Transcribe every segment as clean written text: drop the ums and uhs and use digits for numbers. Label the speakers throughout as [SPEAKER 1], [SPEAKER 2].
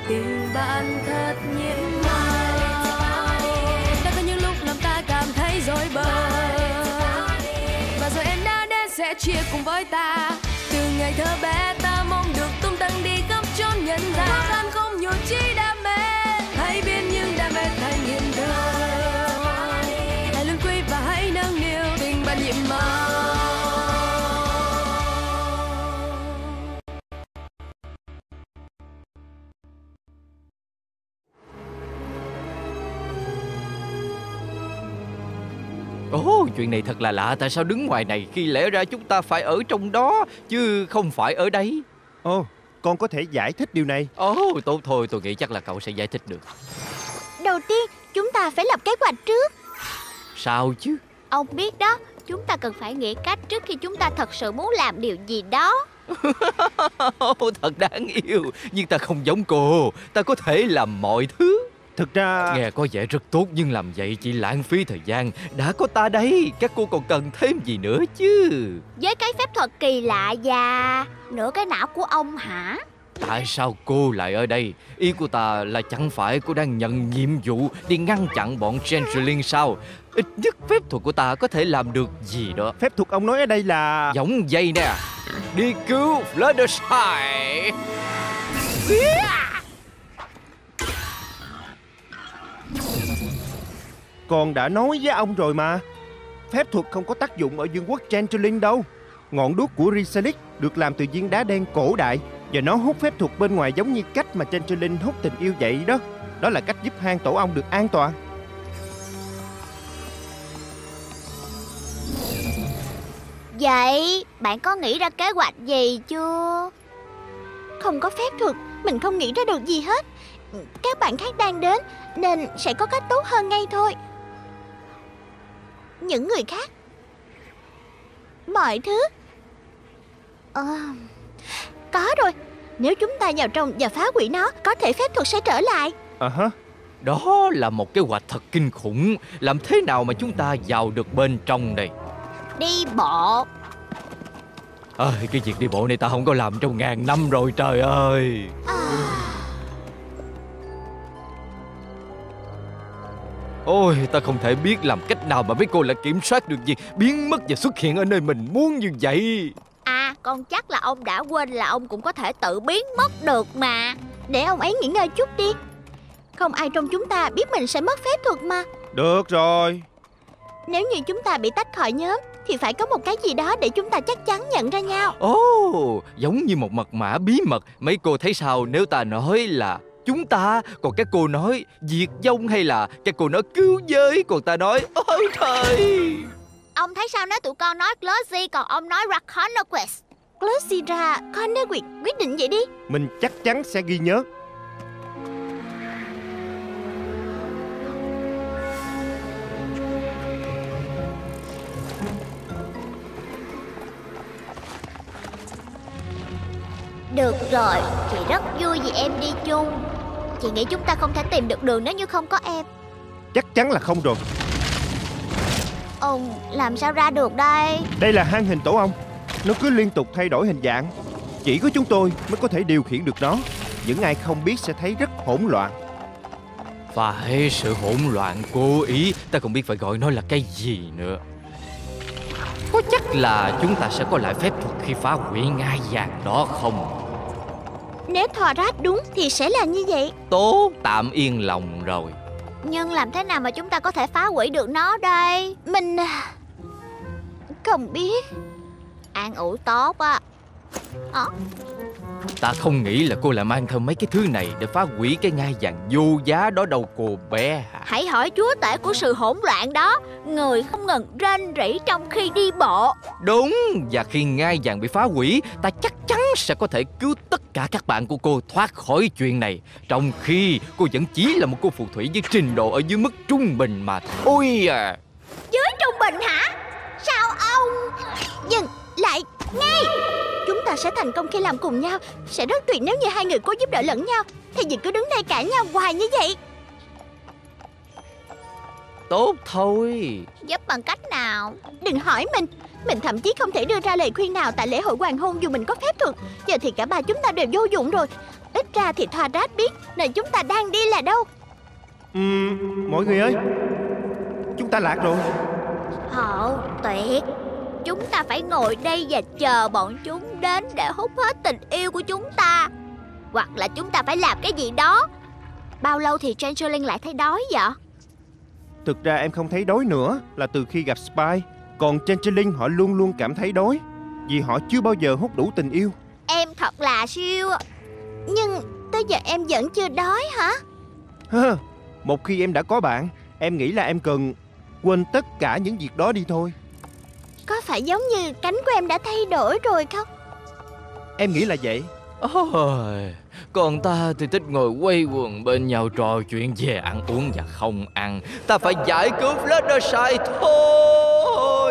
[SPEAKER 1] tình bạn thật nhiệm màu. Đã có những lúc làm ta cảm thấy rối bời, và rồi em đã đến sẽ chia cùng với ta. Từ ngày thơ bé ta mong được tung tăng đi khắp chốn nhân gian. Khó khăn không nhiều chi đam mê, hãy biến những đam mê thành hiện thực. Hãy luôn quý và hãy nâng niu tình bạn nhiệm màu.
[SPEAKER 2] Ồ, chuyện này thật là lạ. Tại sao đứng ngoài này khi lẽ ra chúng ta phải ở trong đó chứ không phải ở đây?
[SPEAKER 3] Ồ, con có thể giải thích điều này.
[SPEAKER 2] Ồ, tốt thôi, tôi nghĩ chắc là cậu sẽ giải thích được.
[SPEAKER 4] Đầu tiên, chúng ta phải lập kế hoạch trước.
[SPEAKER 2] Sao chứ?
[SPEAKER 4] Ông biết đó, chúng ta cần phải nghĩ cách trước khi chúng ta thật sự muốn làm điều gì đó.
[SPEAKER 2] Thật đáng yêu. Nhưng ta không giống cô. Ta có thể làm mọi thứ.
[SPEAKER 3] Thực ra...
[SPEAKER 2] Nghe có vẻ rất tốt, nhưng làm vậy chỉ lãng phí thời gian. Đã có ta đây, các cô còn cần thêm gì nữa chứ?
[SPEAKER 4] Với cái phép thuật kỳ lạ và nửa cái não của ông hả?
[SPEAKER 2] Tại sao cô lại ở đây? Ý của ta là chẳng phải cô đang nhận nhiệm vụ đi ngăn chặn bọn Changeling sao? Ít nhất phép thuật của ta có thể làm được gì đó.
[SPEAKER 3] Phép thuật ông nói ở đây là...
[SPEAKER 2] Giống dây nè. Đi cứu Fluttershy.
[SPEAKER 3] Con đã nói với ông rồi mà. Phép thuật không có tác dụng ở vương quốc Changeling đâu. Ngọn đuốc của Risalis được làm từ viên đá đen cổ đại, và nó hút phép thuật bên ngoài giống như cách mà Changeling hút tình yêu vậy đó. Đó là cách giúp hang tổ ong được an toàn.
[SPEAKER 4] Vậy bạn có nghĩ ra kế hoạch gì chưa? Không có phép thuật, mình không nghĩ ra được gì hết. Các bạn khác đang đến nên sẽ có cách tốt hơn ngay thôi. Những người khác, mọi thứ. Có rồi. Nếu chúng ta vào trong và phá hủy nó, có thể phép thuật sẽ trở lại.
[SPEAKER 2] Đó là một kế hoạch thật kinh khủng. Làm thế nào mà chúng ta vào được bên trong đây?
[SPEAKER 4] Đi bộ.
[SPEAKER 2] Cái việc đi bộ này ta không có làm trong ngàn năm rồi, trời ơi. Ôi, ta không thể biết làm cách nào mà mấy cô lại kiểm soát được việc biến mất và xuất hiện ở nơi mình muốn như vậy.
[SPEAKER 4] Con chắc là ông đã quên là ông cũng có thể tự biến mất được mà. Để ông ấy nghỉ ngơi chút đi. Không ai trong chúng ta biết mình sẽ mất phép thuật mà.
[SPEAKER 3] Được rồi.
[SPEAKER 4] Nếu như chúng ta bị tách khỏi nhóm thì phải có một cái gì đó để chúng ta chắc chắn nhận ra nhau.
[SPEAKER 2] Giống như một mật mã bí mật. Mấy cô thấy sao nếu ta nói là chúng ta, còn các cô nói diệt vong, hay là các cô nói cứu giới, còn ta nói ôi trời.
[SPEAKER 4] Ông thấy sao nếu tụi con nói Glossy, còn ông nói Draconoquest? Glossy ra Connequist, quyết định vậy đi.
[SPEAKER 3] Mình chắc chắn sẽ ghi nhớ.
[SPEAKER 4] Được rồi, chị rất vui vì em đi chung. Chị nghĩ chúng ta không thể tìm được đường nếu như không có em.
[SPEAKER 3] Chắc chắn là không rồi.
[SPEAKER 4] Làm sao ra được đây?
[SPEAKER 3] Đây là hang hình tổ ong. Nó cứ liên tục thay đổi hình dạng. Chỉ có chúng tôi mới có thể điều khiển được nó. Những ai không biết sẽ thấy rất hỗn loạn.
[SPEAKER 2] Phải, sự hỗn loạn cố ý. Ta không biết phải gọi nó là cái gì nữa. Có chắc là chúng ta sẽ có lại phép thuật khi phá hủy ngai vàng đó không?
[SPEAKER 4] Nếu Thorat đúng thì sẽ là như vậy.
[SPEAKER 2] Tốt, tạm yên lòng rồi.
[SPEAKER 4] Nhưng làm thế nào mà chúng ta có thể phá hủy được nó đây? Mình không biết. An ủi tốt á.
[SPEAKER 2] Ta không nghĩ là cô lại mang theo mấy cái thứ này để phá hủy cái ngai vàng vô giá đó đâu cô bé hả?
[SPEAKER 4] Hãy hỏi chúa tể của sự hỗn loạn đó. Người không ngừng rên rỉ trong khi đi bộ.
[SPEAKER 2] Đúng, và khi ngai vàng bị phá hủy, ta chắc chắn sẽ có thể cứu tất cả các bạn của cô thoát khỏi chuyện này. Trong khi cô vẫn chỉ là một cô phù thủy với trình độ ở dưới mức trung bình mà thôi à.
[SPEAKER 4] Dưới trung bình hả? Sao ông... Dừng lại ngay. Chúng ta sẽ thành công khi làm cùng nhau. Sẽ rất tuyệt nếu như hai người có giúp đỡ lẫn nhau. Thay vì cứ đứng đây cãi nhau hoài như vậy.
[SPEAKER 2] tốt thôi.
[SPEAKER 4] Giúp bằng cách nào? Đừng hỏi mình. Mình thậm chí không thể đưa ra lời khuyên nào tại lễ hội hoàng hôn dù mình có phép thuật. Giờ thì cả ba chúng ta đều vô dụng rồi. Ít ra thì Thoa Rát biết nơi chúng ta đang đi là đâu.
[SPEAKER 3] Mọi người ơi, chúng ta lạc rồi.
[SPEAKER 4] Hậu tuyệt. Chúng ta phải ngồi đây và chờ bọn chúng đến để hút hết tình yêu của chúng ta. Hoặc là chúng ta phải làm cái gì đó. Bao lâu thì Changeling lại thấy đói vậy?
[SPEAKER 3] Thực ra em không thấy đói nữa là từ khi gặp Spy. Còn Changeling họ luôn luôn cảm thấy đói vì họ chưa bao giờ hút đủ tình yêu.
[SPEAKER 4] Em thật là siêu. Nhưng tới giờ em vẫn chưa đói hả?
[SPEAKER 3] Một khi em đã có bạn, em nghĩ là em cần quên tất cả những việc đó đi thôi.
[SPEAKER 4] Có phải giống như cánh của em đã thay đổi rồi không?
[SPEAKER 3] Em nghĩ là vậy.
[SPEAKER 2] Ôi, còn ta thì thích ngồi quây quần bên nhau trò chuyện về ăn uống và không ăn. Ta phải giải cứu Fluttershy thôi.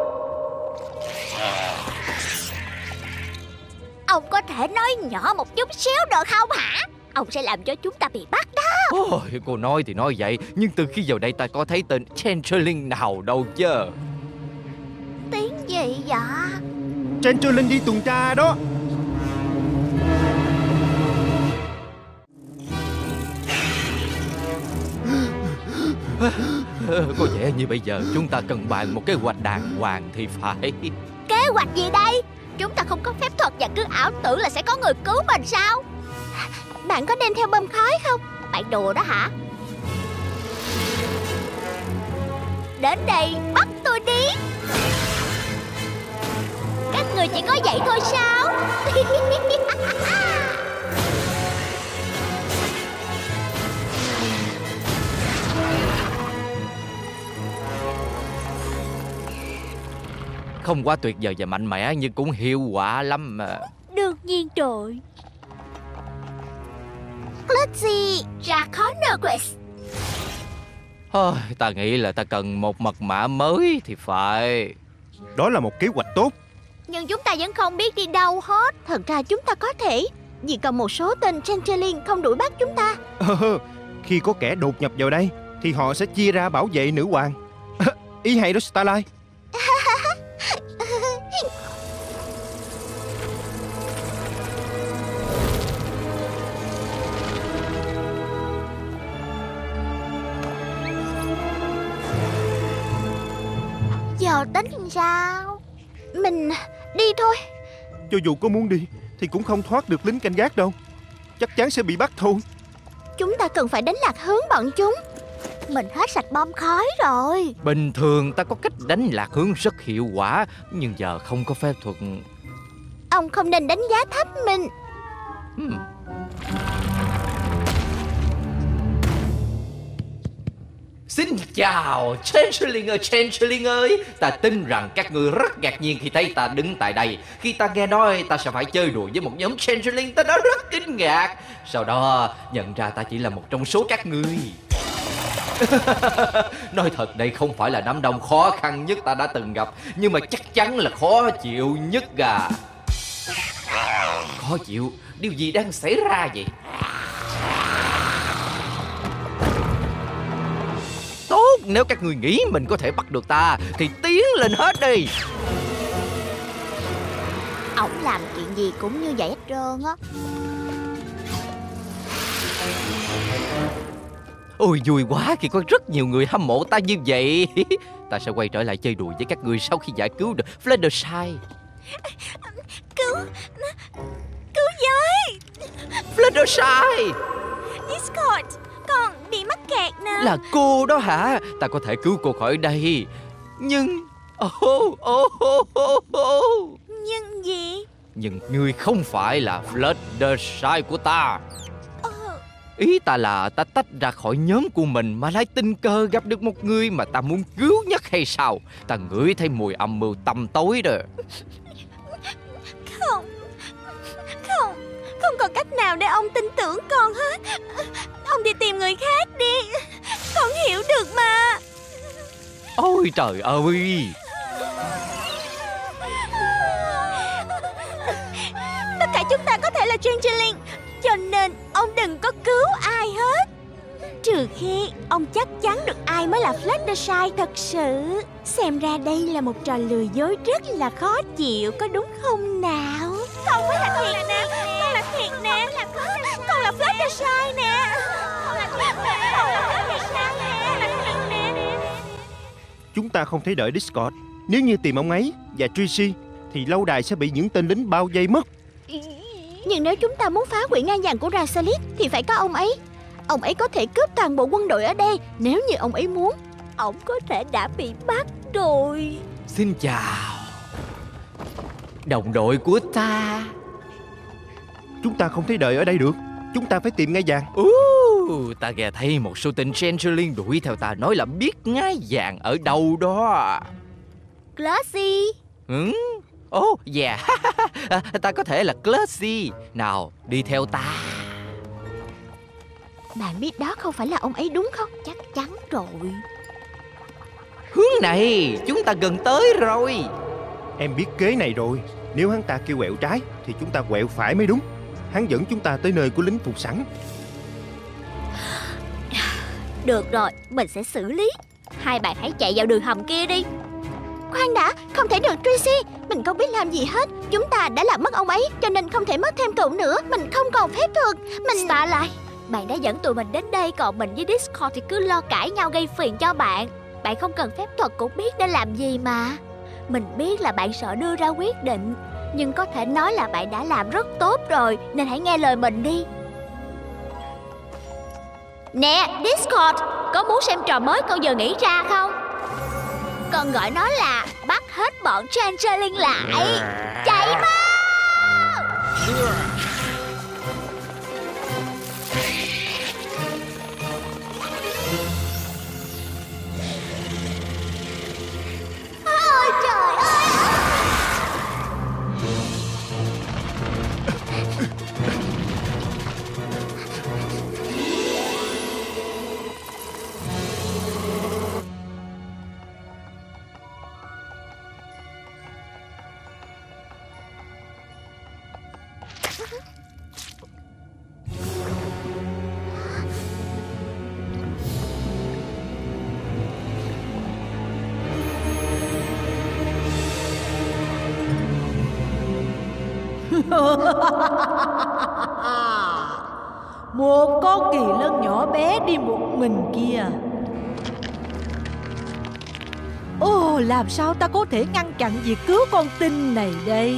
[SPEAKER 4] Ông có thể nói nhỏ một chút xíu được không hả? Ông sẽ làm cho chúng ta bị bắt đó.
[SPEAKER 2] Ôi, cô nói thì nói vậy, nhưng từ khi vào đây ta có thấy tên Changeling nào đâu chứ.
[SPEAKER 4] Tiếng gì vậy?
[SPEAKER 3] Changeling đi tuần tra đó.
[SPEAKER 2] Có vẻ như bây giờ chúng ta cần bàn một kế hoạch đàng hoàng thì phải.
[SPEAKER 4] Kế hoạch gì đây? Chúng ta không có phép thuật và cứ ảo tưởng là sẽ có người cứu mình sao? Bạn có đem theo bơm khói không? Bạn đùa đó hả? Đến đây bắt tôi đi. Các người chỉ có vậy thôi sao?
[SPEAKER 2] Không quá tuyệt vời và mạnh mẽ nhưng cũng hiệu quả lắm mà.
[SPEAKER 4] Đương nhiên rồi. Glitzy ra Cornerquist.
[SPEAKER 2] Thôi, ta nghĩ là ta cần một mật mã mới thì phải.
[SPEAKER 3] Đó là một kế hoạch tốt.
[SPEAKER 4] Nhưng chúng ta vẫn không biết đi đâu hết. Thật ra chúng ta có thể, vì còn một số tên Changeling không đuổi bắt chúng ta.
[SPEAKER 3] Khi có kẻ đột nhập vào đây thì họ sẽ chia ra bảo vệ nữ hoàng. Ý hay đó Starlight.
[SPEAKER 4] Giờ tính sao? Mình đi thôi.
[SPEAKER 3] Cho dù có muốn đi thì cũng không thoát được lính canh gác đâu. Chắc chắn sẽ bị bắt thôi.
[SPEAKER 4] Chúng ta cần phải đánh lạc hướng bọn chúng. Mình hết sạch bom khói rồi.
[SPEAKER 2] Bình thường ta có cách đánh lạc hướng rất hiệu quả, nhưng giờ không có phép thuật.
[SPEAKER 4] Ông không nên đánh giá thấp mình.
[SPEAKER 2] Xin chào Changeling ơi. Ta tin rằng các ngươi rất ngạc nhiên khi thấy ta đứng tại đây. Khi ta nghe nói ta sẽ phải chơi đùa với một nhóm Changeling, ta đã rất kinh ngạc. Sau đó nhận ra ta chỉ là một trong số các ngươi. Nói thật đây không phải là đám đông khó khăn nhất ta đã từng gặp, nhưng mà chắc chắn là khó chịu nhất à. Khó chịu? Điều gì đang xảy ra vậy? Tốt, nếu các ngươi nghĩ mình có thể bắt được ta thì tiến lên hết đi.
[SPEAKER 4] Ông làm chuyện gì cũng như vậy hết trơn á.
[SPEAKER 2] Ôi vui quá khi có rất nhiều người hâm mộ ta như vậy. Ta sẽ quay trở lại chơi đùa với các ngươi sau khi giải cứu được Fluttershy.
[SPEAKER 4] Cứu với
[SPEAKER 2] Fluttershy!
[SPEAKER 4] Discord, con bị mắc kẹt nè.
[SPEAKER 2] Là cô đó hả? Ta có thể cứu cô khỏi đây. Nhưng...
[SPEAKER 4] Nhưng gì?
[SPEAKER 2] Nhưng ngươi không phải là Fluttershy của ta. Ý ta là ta tách ra khỏi nhóm của mình mà lại tình cờ gặp được một người mà ta muốn cứu nhất hay sao? Ta ngửi thấy mùi âm mưu tăm tối rồi.
[SPEAKER 4] Không còn cách nào để ông tin tưởng con hết. Ông đi tìm người khác đi. Con hiểu được mà.
[SPEAKER 2] Ôi trời ơi!
[SPEAKER 4] Tất cả chúng ta có thể là Changeling, cho nên ông đừng có cứu ai hết.
[SPEAKER 5] Trừ khi ông chắc chắn được ai mới là Fluttershy thật sự. Xem ra đây là một trò lừa dối rất là khó chịu, có đúng không nào? Không phải là thiệt nè, con là thiệt nè, con là Fluttershy nè.
[SPEAKER 3] Chúng ta không thể đợi Discord. Nếu như tìm ông ấy và Tracy thì lâu đài sẽ bị những tên lính bao vây mất.
[SPEAKER 4] Nhưng nếu chúng ta muốn phá hủy ngai vàng của Razalic thì phải có ông ấy. Ông ấy có thể cướp toàn bộ quân đội ở đây. Nếu như ông ấy muốn, ông có thể đã bị bắt rồi.
[SPEAKER 2] Xin chào đồng đội của ta.
[SPEAKER 3] Chúng ta không thể đợi ở đây được. Chúng ta phải tìm ngai vàng.
[SPEAKER 2] Ta nghe thấy một số tên Changeling đuổi theo ta, nói là biết ngai vàng ở đâu đó.
[SPEAKER 4] Glassy.
[SPEAKER 2] Yeah. Ta có thể là Glassy. Nào, đi theo ta.
[SPEAKER 4] Bạn biết đó không phải là ông ấy đúng không? Chắc chắn rồi.
[SPEAKER 2] Hướng này, chúng ta gần tới rồi.
[SPEAKER 3] Em biết kế này rồi. Nếu hắn ta kêu quẹo trái thì chúng ta quẹo phải mới đúng. Hắn dẫn chúng ta tới nơi của lính phục sẵn.
[SPEAKER 4] Được rồi, mình sẽ xử lý. Hai bạn hãy chạy vào đường hầm kia đi. Khoan đã, không thể được Tracy. Mình không biết làm gì hết. Chúng ta đã làm mất ông ấy, cho nên không thể mất thêm cậu nữa. Mình không còn phép thuật. Starlight, bạn đã dẫn tụi mình đến đây, còn mình với Discord thì cứ lo cãi nhau gây phiền cho bạn. Bạn không cần phép thuật cũng biết nên làm gì mà. Mình biết là bạn sợ đưa ra quyết định, nhưng có thể nói là bạn đã làm rất tốt rồi, nên hãy nghe lời mình đi. Nè, Discord, có muốn xem trò mới con vừa nghĩ ra không? Con gọi nó là bắt hết bọn Changeling lại. Chạy mau! Ôi trời ơi!
[SPEAKER 6] Một con kỳ lân nhỏ bé đi một mình kia. Ồ, làm sao ta có thể ngăn chặn việc cứu con tinh này đây?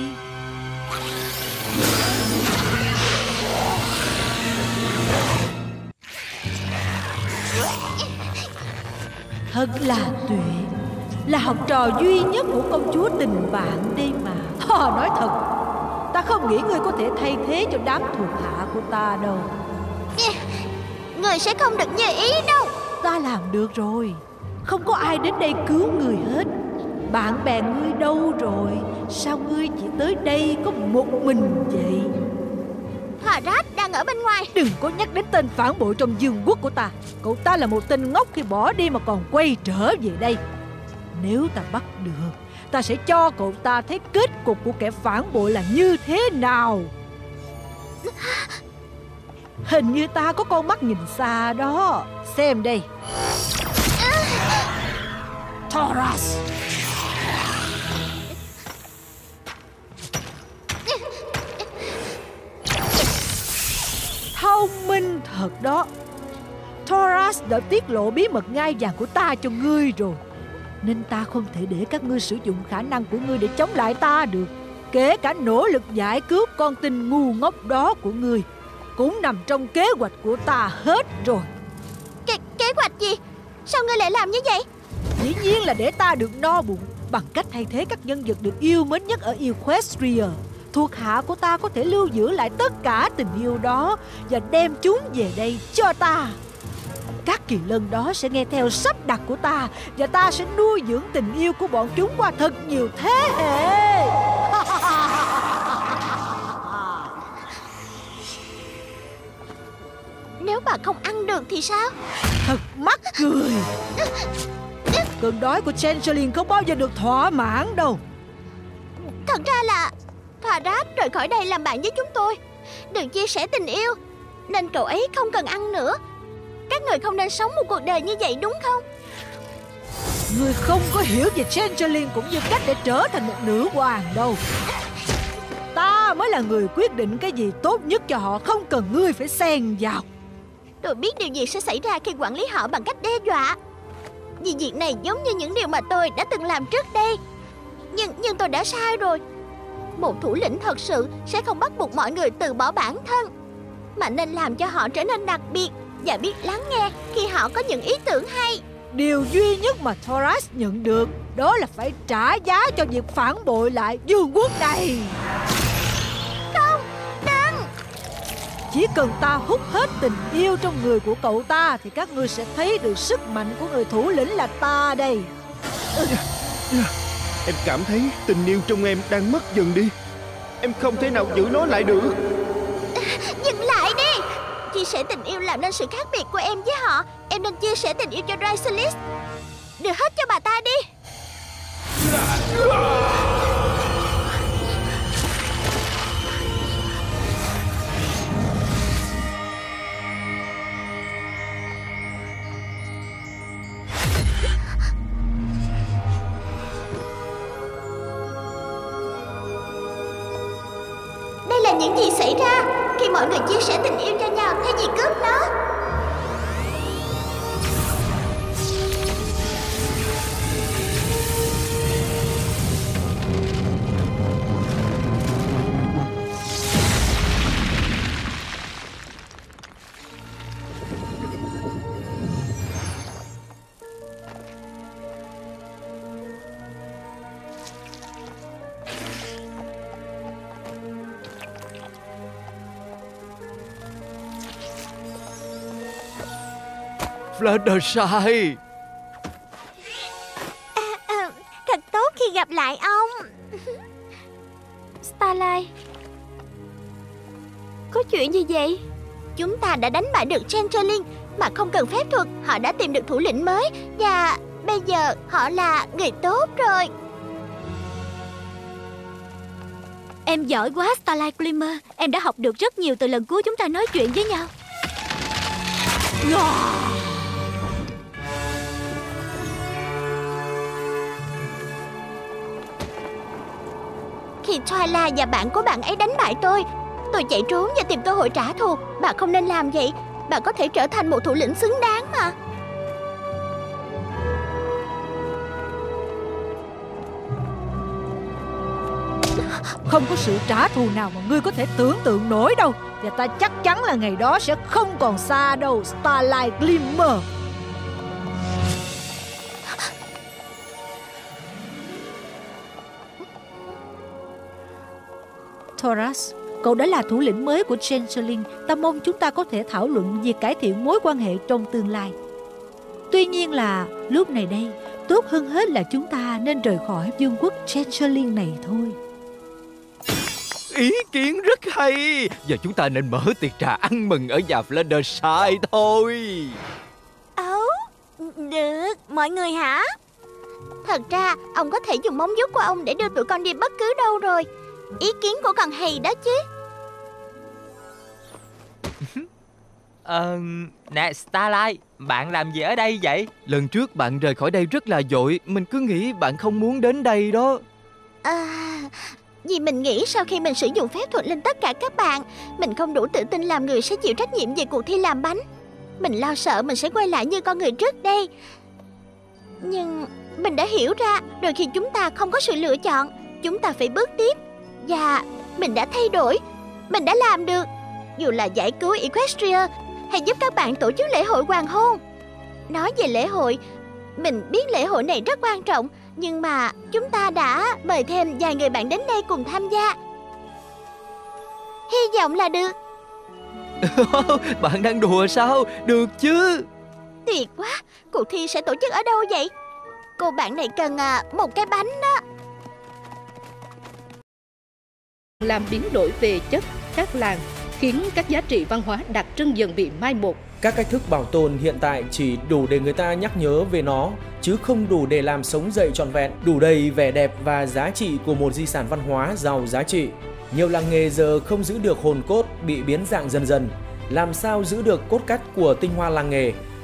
[SPEAKER 6] Thật là tuyệt. Là học trò duy nhất của công chúa tình bạn đây mà. Nói thật, ta không nghĩ ngươi có thể thay thế cho đám thuộc hạ của ta đâu.
[SPEAKER 4] Người sẽ không được như ý đâu.
[SPEAKER 6] Ta làm được rồi. Không có ai đến đây cứu người hết. Bạn bè ngươi đâu rồi? Sao ngươi chỉ tới đây có một mình vậy?
[SPEAKER 4] Harad đang ở bên ngoài.
[SPEAKER 6] Đừng có nhắc đến tên phản bội trong vương quốc của ta. Cậu ta là một tên ngốc khi bỏ đi mà còn quay trở về đây. Nếu ta bắt được, ta sẽ cho cậu ta thấy kết cục của kẻ phản bội là như thế nào. Hình như ta có con mắt nhìn xa đó. Xem đây. Taurus. Thông minh thật đó. Taurus đã tiết lộ bí mật ngai vàng của ta cho ngươi rồi, nên ta không thể để các ngươi sử dụng khả năng của ngươi để chống lại ta được. Kể cả nỗ lực giải cứu con tinh ngu ngốc đó của ngươi cũng nằm trong kế hoạch của ta hết rồi.
[SPEAKER 4] Kế hoạch gì? Sao ngươi lại làm như vậy?
[SPEAKER 6] Dĩ nhiên là để ta được no bụng bằng cách thay thế các nhân vật được yêu mến nhất ở Equestria. Thuộc hạ của ta có thể lưu giữ lại tất cả tình yêu đó và đem chúng về đây cho ta. Các kỳ lân đó sẽ nghe theo sắp đặt của ta, và ta sẽ nuôi dưỡng tình yêu của bọn chúng qua thật nhiều thế hệ.
[SPEAKER 4] Nếu bà không ăn được thì sao?
[SPEAKER 6] Thật mắc cười. Cơn đói của Changeling không bao giờ được thỏa mãn đâu.
[SPEAKER 4] Thật ra là Harad rời khỏi đây làm bạn với chúng tôi, đừng chia sẻ tình yêu, nên cậu ấy không cần ăn nữa.
[SPEAKER 5] Các người không nên sống một cuộc đời như vậy đúng không?
[SPEAKER 6] Ngươi không có hiểu về Changeling cũng như cách để trở thành một nữ hoàng đâu. Ta mới là người quyết định cái gì tốt nhất cho họ, không cần ngươi phải xen vào.
[SPEAKER 5] Tôi biết điều gì sẽ xảy ra khi quản lý họ bằng cách đe dọa. Vì việc này giống như những điều mà tôi đã từng làm trước đây. Nhưng tôi đã sai rồi. Một thủ lĩnh thật sự sẽ không bắt buộc mọi người từ bỏ bản thân, mà nên làm cho họ trở nên đặc biệt và biết lắng nghe khi họ có những ý tưởng hay.
[SPEAKER 6] Điều duy nhất mà Thoras nhận được đó là phải trả giá cho việc phản bội lại vương quốc này.
[SPEAKER 5] Không, đừng.
[SPEAKER 6] Chỉ cần ta hút hết tình yêu trong người của cậu ta thì các ngươi sẽ thấy được sức mạnh của người thủ lĩnh là ta đây.
[SPEAKER 3] Em cảm thấy tình yêu trong em đang mất dần đi. Em không thể nào giữ nó lại được.
[SPEAKER 5] Dừng lại đi. Chia sẻ tình yêu làm nên sự khác biệt của em với họ. Em nên chia sẻ tình yêu cho Chrysalis. Đưa hết cho bà ta đi. Đây là những gì xảy ra khi mọi người chia sẻ tình yêu cho nhau thay vì cướp nó.
[SPEAKER 2] Fluttershy.
[SPEAKER 5] Thật tốt khi gặp lại ông.
[SPEAKER 4] Starlight, có chuyện gì vậy?
[SPEAKER 5] Chúng ta đã đánh bại được Changeling mà không cần phép thuật. Họ đã tìm được thủ lĩnh mới và bây giờ họ là người tốt rồi.
[SPEAKER 4] Em giỏi quá Starlight Glimmer. Em đã học được rất nhiều từ lần cuối chúng ta nói chuyện với nhau.
[SPEAKER 5] Khi Twilight và bạn của bạn ấy đánh bại tôi chạy trốn và tìm cơ hội trả thù. Bạn không nên làm vậy. Bạn có thể trở thành một thủ lĩnh xứng đáng mà.
[SPEAKER 6] Không có sự trả thù nào mà ngươi có thể tưởng tượng nổi đâu. Và ta chắc chắn là ngày đó sẽ không còn xa đâu, Starlight Glimmer. Thoras, cậu đã là thủ lĩnh mới của Changeling. Ta mong chúng ta có thể thảo luận về cải thiện mối quan hệ trong tương lai. Tuy nhiên là lúc này đây, tốt hơn hết là chúng ta nên rời khỏi vương quốc Changeling này thôi.
[SPEAKER 2] Ý kiến rất hay. Giờ chúng ta nên mở tiệc trà ăn mừng ở nhà Fluttershy thôi.
[SPEAKER 5] Được, mọi người hả? Thật ra, ông có thể dùng móng vuốt của ông để đưa tụi con đi bất cứ đâu rồi. Ý kiến của con hay đó chứ.
[SPEAKER 7] Nè Starlight, bạn làm gì ở đây vậy?
[SPEAKER 2] Lần trước bạn rời khỏi đây rất là vội. Mình cứ nghĩ bạn không muốn đến đây đó.
[SPEAKER 5] Vì mình nghĩ sau khi mình sử dụng phép thuật lên tất cả các bạn, mình không đủ tự tin làm người sẽ chịu trách nhiệm về cuộc thi làm bánh. Mình lo sợ mình sẽ quay lại như con người trước đây. Nhưng mình đã hiểu ra, đôi khi chúng ta không có sự lựa chọn. Chúng ta phải bước tiếp. Và mình đã thay đổi. Mình đã làm được. Dù là giải cứu Equestria hay giúp các bạn tổ chức lễ hội hoàng hôn. Nói về lễ hội, mình biết lễ hội này rất quan trọng. Nhưng mà chúng ta đã mời thêm vài người bạn đến đây cùng tham gia. Hy vọng là được.
[SPEAKER 2] Bạn đang đùa sao? Được chứ.
[SPEAKER 5] Tuyệt quá. Cuộc thi sẽ tổ chức ở đâu vậy? Cô bạn này cần một cái bánh đó.
[SPEAKER 8] Làm biến đổi về chất, các làng khiến các giá trị văn hóa đặc trưng dần bị mai một.
[SPEAKER 9] Các cách thức bảo tồn hiện tại chỉ đủ để người ta nhắc nhớ về nó, chứ không đủ để làm sống dậy trọn vẹn, đủ đầy vẻ đẹp và giá trị của một di sản văn hóa giàu giá trị. Nhiều làng nghề giờ không giữ được hồn cốt, bị biến dạng dần dần. làm sao giữ được cốt cách của tinh hoa làng nghề.